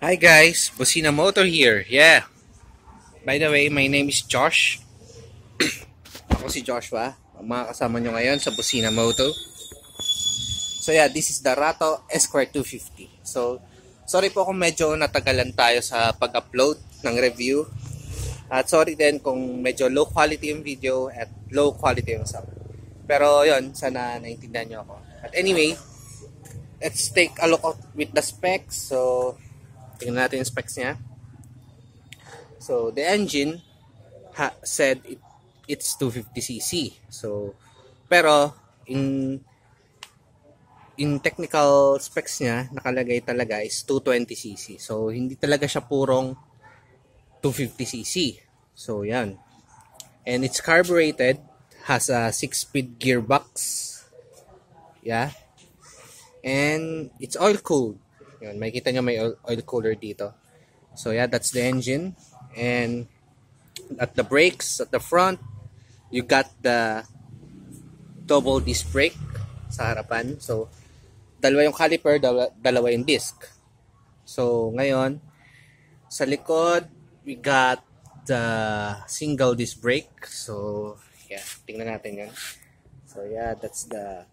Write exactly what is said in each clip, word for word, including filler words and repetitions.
Hi guys, Busina Motor here. Yeah. By the way, my name is Josh. Ako si Joshua. Ang mga kasama nyo ngayon sa Busina Moto. So yeah, this is the Rato Esquire two fifty. So, sorry po kung medyo natagalan tayo sa pag-upload ng review. At sorry din kung medyo low quality yung video at low quality yung sound. Pero yon, sana naintindihan nyo ako. At anyway, let's take a look with the specs. So, tingnan natin yung specs niya. So, the engine ha said it, it's two fifty c c. So, pero in in technical specs niya, nakalagay talaga is two twenty c c. So, hindi talaga siya purong two fifty c c. So, yan. And it's carbureted, has a six-speed gearbox. Yeah. And it's oil-cooled. Yan, makikita nyo may oil, oil cooler dito. So, yeah, that's the engine. And at the brakes, at the front, you got the double disc brake sa harapan. So, dalawa yung caliper, dalawa, dalawa yung disc. So, ngayon, sa likod, we got the single disc brake. So, yeah, tingnan natin yan. So, yeah, that's the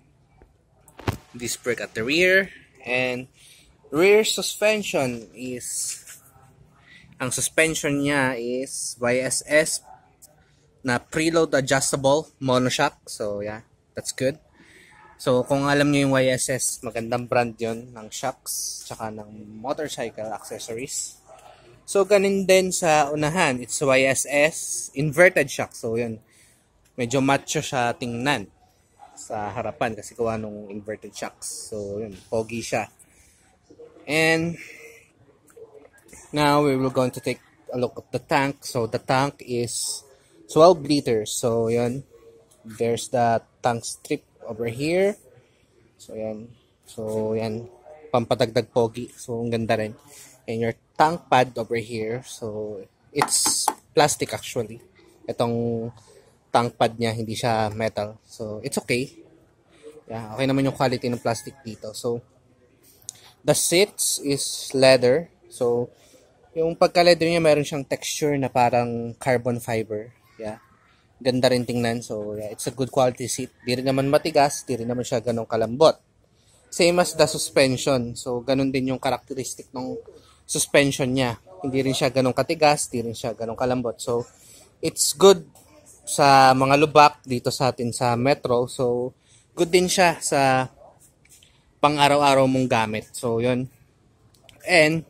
disc brake at the rear. And rear suspension is, ang suspension niya is Y S S na preload adjustable monoshock. So, yeah, that's good. So, kung alam niyo yung Y S S, magandang brand yon ng shocks, tsaka ng motorcycle accessories. So, ganun din sa unahan. It's Y S S inverted shock. So, yun. Medyo macho siya tingnan sa harapan kasi gawa nung inverted shocks. So, yun. Pogi siya. And, now, we will going to take a look at the tank. So, the tank is twelve liters. So, yun. There's the tank strip over here. So, yan. So, yan. Pampadagdag pogi. So, ang ganda rin. And your tank pad over here. So, it's plastic actually. Itong tank pad niya, hindi siya metal. So, it's okay. Yeah, okay naman yung quality ng plastic dito. So, the seats is leather. So, yung pagka-leather niya, meron siyang texture na parang carbon fiber. Yeah. Ganda rin tingnan. So, yeah, it's a good quality seat. Di rin naman matigas, di rin naman siya ganong kalambot. Same as the suspension. So, ganun din yung characteristic ng suspension niya. Hindi rin siya ganong katigas, di rin siya ganong kalambot. So, it's good sa mga lubak dito sa atin sa metro. So, good din siya sa pang-araw-araw mong gamit. So, yun. And,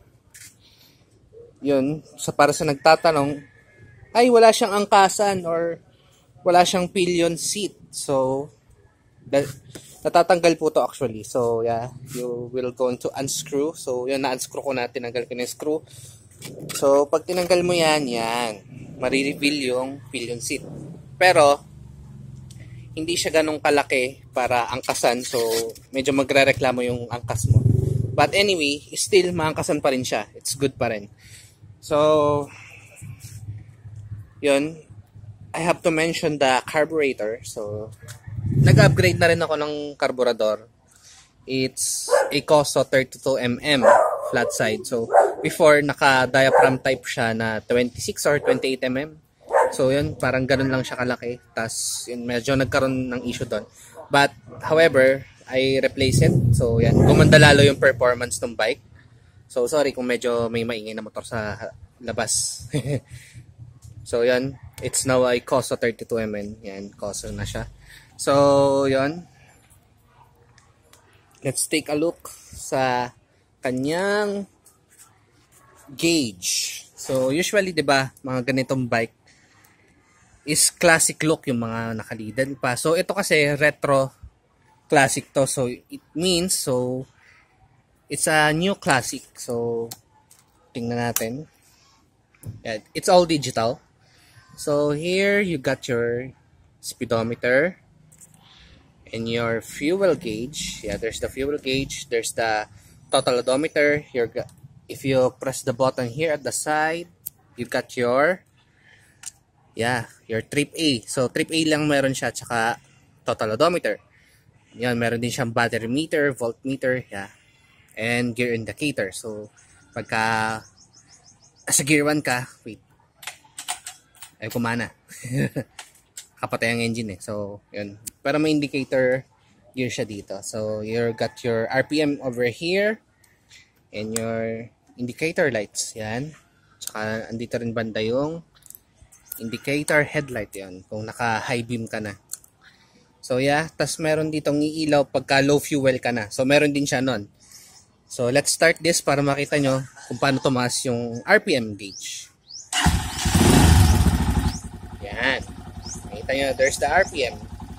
yun, sa para sa nagtatanong, ay wala siyang angkasan or wala siyang pillion seat. So, that, natatanggal po to actually. So, yeah, you will go to unscrew. So, yun, na-unscrew ko na, tinanggal ko na yung screw. So, pag tinanggal mo yan, yan, marireveal yung pillion seat. Pero, hindi siya ganong kalaki para angkasan. So, medyo magre-reklamo yung angkas mo. But anyway, still, maangkasan pa rin siya. It's good pa rin. So, yun, I have to mention the carburetor. So, nag-upgrade na rin ako ng carburetor. It's a Coso thirty-two millimeter flat side. So, before, naka-diaphragm type siya na twenty-six or twenty-eight millimeter. So, yun, parang ganun lang siya kalaki. Tapos, yun, medyo nagkaroon ng issue doon. But, however, I replace it. So, yan, gumanda lalo yung performance ng bike. So, sorry kung medyo may maingay na motor sa labas. So, yan. It's now a Coso thirty-two millimeter. Yan, Coso na siya. So, yan. Let's take a look sa kanyang gauge. So, usually, di ba, mga ganitong bike is classic look yung mga nakalidan pa. So, ito kasi retro classic to. So, it means, so, it's a new classic. So, tingnan natin. Yeah, it's all digital. So, here you got your speedometer and your fuel gauge. Yeah, there's the fuel gauge. There's the total odometer. Here, if you press the button here at the side, you got your, yeah, your trip A. So, trip A lang meron siya, tsaka total odometer. Yan, meron din siyang battery meter, voltmeter, yeah. And gear indicator. So, Pagka sa gear one ka, wait. Ay, kumana. Kapatay ang engine eh. So, yun. Pero may indicator gear siya dito. So, you got your R P M over here. And your indicator lights. Yan. Tsaka, andito rin banda yung indicator headlight. Yan. Kung naka-high beam ka na. So, yeah. Tas meron ditong iilaw pagka low fuel ka na. So, meron din siya nun. So, let's start this para makita nyo kung paano tumaas yung R P M gauge. Yan. Makita nyo, there's the R P M.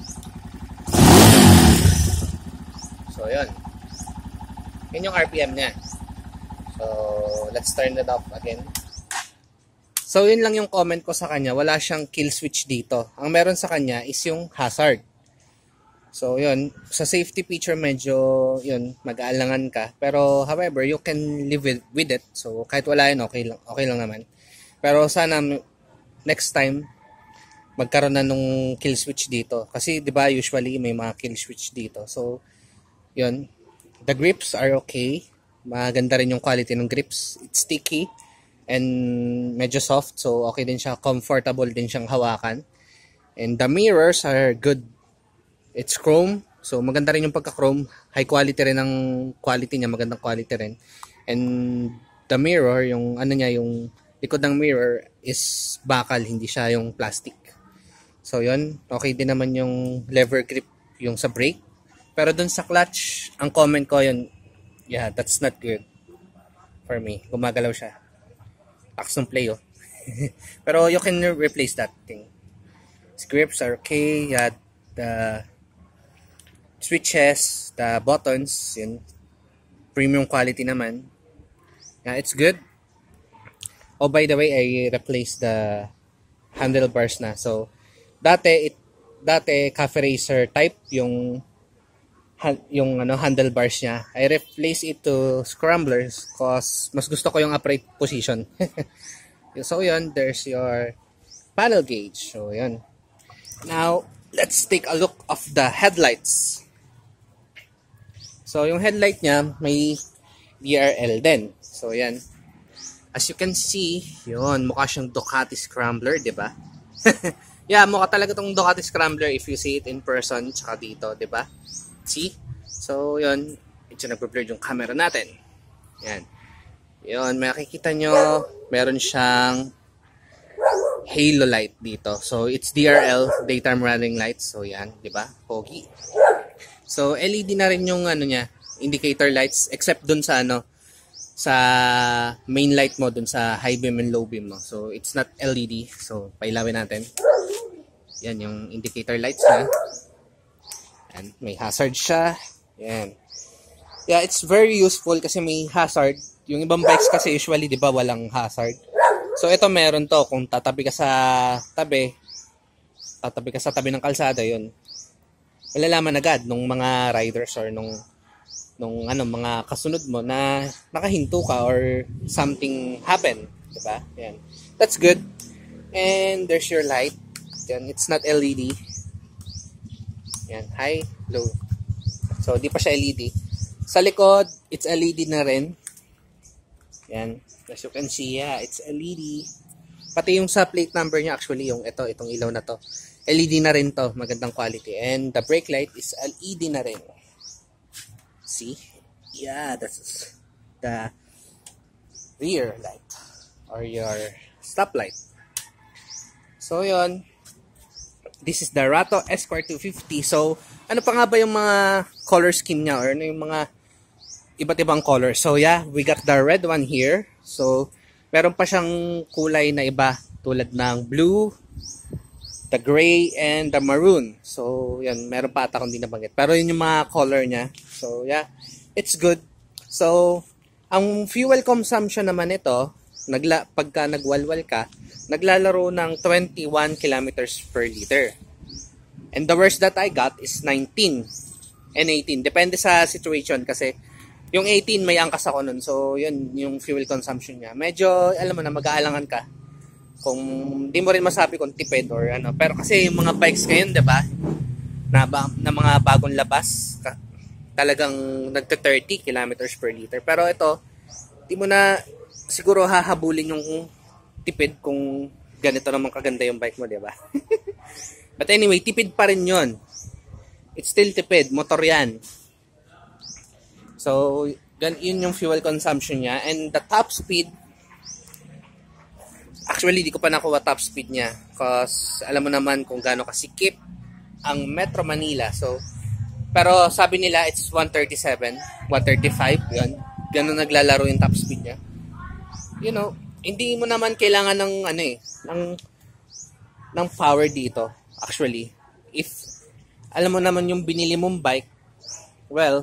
So, yun. Yun yung R P M niya. So, let's turn it off again. So, yun lang yung comment ko sa kanya. Wala siyang kill switch dito. Ang meron sa kanya is yung hazard. So, yun. Sa safety feature, medyo, yun, mag-aalangan ka. Pero, however, you can live with, with it. So, kahit wala yun, okay lang, okay lang naman. Pero, sana, next time, magkaroon na nung kill switch dito. Kasi, di ba, usually, may mga kill switch dito. So, yun. The grips are okay. Maganda rin yung quality ng grips. It's sticky. And, medyo soft. So, okay din siya. Comfortable din siyang hawakan. And, the mirrors are good. It's chrome. So, maganda rin yung pagka-chrome. High quality rin ang quality niya. Magandang quality rin. And the mirror, yung ano niya, yung likod ng mirror is bakal. Hindi siya yung plastic. So, yun. Okay din naman yung lever grip yung sa brake. Pero dun sa clutch, ang comment ko yun, yeah, that's not good for me. Gumagalaw siya. Tax ng play, oh. Pero you can replace that thing. Grips are okay. Yeah, the switches, the buttons, yun, premium quality naman. Yeah, it's good. Oh, by the way, I replaced the handlebars na. So, dati, it, dati, cafe racer type, yung, yung ano, handlebars niya. I replaced it to scramblers cause mas gusto ko yung upright position. So, yun, there's your panel gauge. So, yun. Now, let's take a look of the headlights. So, yung headlight niya, may D R L din. So, yan. As you can see, yun, mukha siyang Ducati Scrambler, di ba? Yeah, mukha talaga tong Ducati Scrambler if you see it in person, tsaka dito, di ba? See? So, yun. Ito nagpo-blur yung camera natin. Yan. Yun, makikita nyo, meron siyang halo light dito. So, it's D R L, daytime running lights. So, yan, di ba? Pogi. So, L E D na rin yung ano niya, indicator lights, except dun sa ano, sa main light mo, dun sa high beam and low beam mo. So, it's not L E D. So, pailawin natin. Yan, yung indicator lights niya. And may hazard siya. Yan. Yeah, it's very useful kasi may hazard. Yung ibang bikes kasi usually, di ba, walang hazard. So, ito meron to. Kung tatabi ka sa tabi, tatabi ka sa tabi ng kalsada, yun. Malalaman agad nung mga riders or nung, nung ano, mga kasunod mo na nakahinto ka or something happened. Diba? Yan. That's good. And there's your light. Yan. It's not L E D. Yan. High, low. So, di pa siya L E D. Sa likod, it's L E D na rin. Yan. As you can see, yeah, it's L E D. Pati yung sa plate number niya, actually, yung ito, itong ilaw na to. L E D na rin to. Magandang quality. And the brake light is L E D na rin. See? Yeah, that's the rear light. Or your stop light. So, yun. This is the Rato Esquire two fifty. So, ano pa nga ba yung mga color scheme niya? Or ano yung mga iba't ibang color? So, yeah, we got the red one here. So, meron pa siyang kulay na iba. Tulad ng blue, the gray, and the maroon. So, yan, meron pa ata kung di nabanggit. Pero yun yung mga color niya. So, yeah, it's good. So, ang fuel consumption naman ito, nagla pagka nagwalwal ka, naglalaro ng twenty-one kilometers per liter. And the worst that I got is nineteen and eighteen. Depende sa situation kasi yung eighteen may angkas ako nun. So, yun, yung fuel consumption niya. Medyo, alam mo na, mag-aalangan ka. Kung di mo rin masabi kung tipid or ano. Pero kasi yung mga bikes ngayon, diba? Na, na mga bagong labas, talagang nagta thirty kilometers per liter. Pero ito, di mo na siguro hahabulin yung tipid kung ganito naman kaganda yung bike mo, di ba? But anyway, tipid pa rin yun. It's still tipid. Motor yan. So, yun yung fuel consumption niya. And the top speed, actually, di ko pa nakuha top speed niya. Because alam mo naman kung gaano kasikip ang Metro Manila. So, pero sabi nila it's one thirty-seven, one thirty-five, yun. Ganun naglalaro yung top speed niya. You know, hindi mo naman kailangan ng ano eh, ng ng power dito. Actually, if alam mo naman yung binili mong bike, well,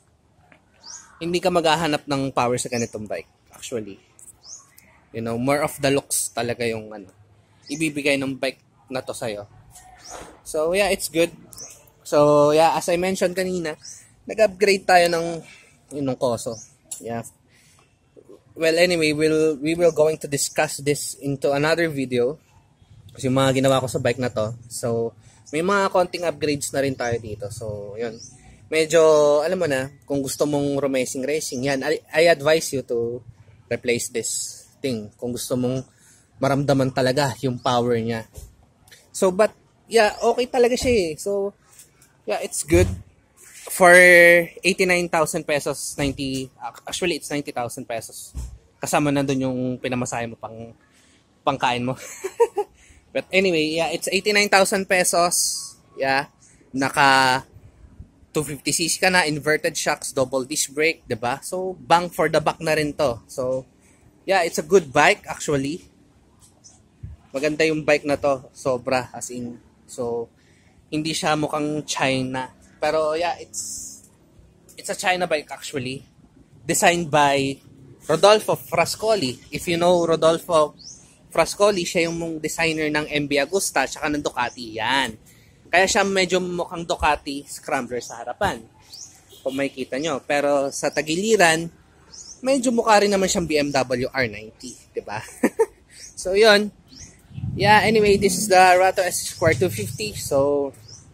hindi ka maghahanap ng power sa ganitong bike. Actually, you know, more of the looks talaga yung ano, ibibigay ng bike na to sa'yo. So, yeah, it's good. So, yeah, as I mentioned kanina, nag-upgrade tayo ng yung koso. Yeah. Well, anyway, we'll, we will going to discuss this into another video. Kasi yung mga ginawa ko sa bike na to. So, may mga konting upgrades na rin tayo dito. So, yun. Medyo, alam mo na, kung gusto mong racing-racing, yan, I, I advise you to replace this thing. Kung gusto mong maramdaman talaga yung power niya. So, but, yeah, okay talaga siya eh. So, yeah, it's good. For eighty-nine thousand pesos, ninety, actually, it's ninety thousand pesos. Kasama na dun yung pinamasahe mo pang, pangkain mo. But anyway, yeah, it's eighty-nine thousand pesos. Yeah, naka two fifty c c ka na, inverted shocks, double disc brake, diba? So, bang for the buck na rin to. So, yeah, it's a good bike actually. Maganda yung bike na to, sobra, as in. So, hindi siya mukhang China. Pero, yeah, it's it's a China bike actually. Designed by Rodolfo Frascoli. If you know Rodolfo Frascoli, siya yung designer ng M B Agusta tsaka ng Ducati. Yan. Kaya siya medyo mukhang Ducati Scrambler sa harapan. Kung makikita nyo. Pero sa tagiliran, medyo mukha rin naman siyang B M W R ninety. Diba? So, yun. Yeah, anyway, this is the Rato Esquire two fifty. So,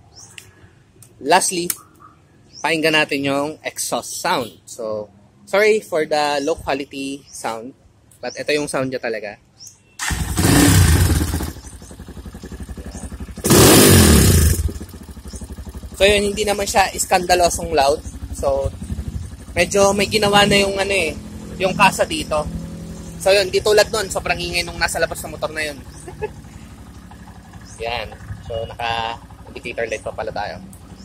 lastly, pakinggan natin yung exhaust sound. So, sorry for the low quality sound. But ito yung sound niya talaga. So yun, hindi naman siya iskandalosong loud. So, medyo may ginawa na yung ano eh, yung kasa dito. So yun, di tulad nun, sobrang ingay nung nasa labas ng motor na yun. Yan. So, naka-indicator light pa pala tayo.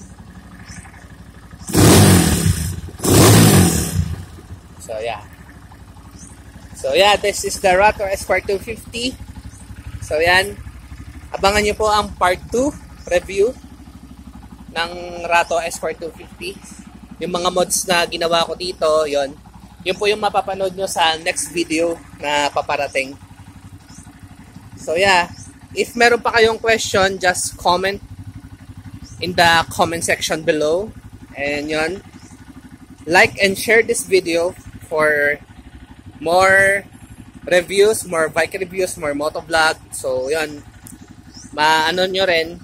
So, yeah. So, yeah, this is the Rato Esquire two fifty. So, yan. Abangan nyo po ang part two review ng Rato Esquire two fifty. Yung mga mods na ginawa ko dito, yon. Yun po yung mapapanood nyo sa next video na paparating. So, yeah. If meron pa kayong question, just comment in the comment section below. And yun. Like and share this video for more reviews, more bike reviews, more motovlog. So, yun. Maano nyo rin,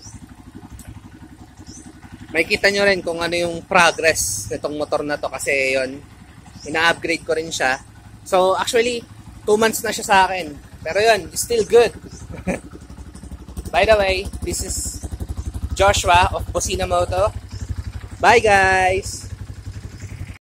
makikita nyo rin kung ano yung progress nitong motor na to. Kasi, yun, ina-upgrade ko rin siya. So, actually, two months na siya sa akin. Pero yun, still good. By the way, this is Joshua of Bocina Moto. Bye, guys!